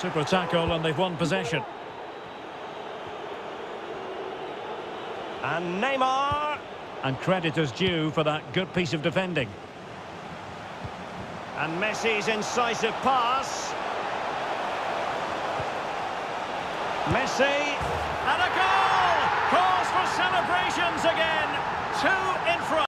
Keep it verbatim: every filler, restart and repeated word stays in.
Super tackle, and they've won possession. And Neymar. And credit is due for that good piece of defending. And Messi's incisive pass. Messi. And a goal! Cause for celebrations again. Two in front.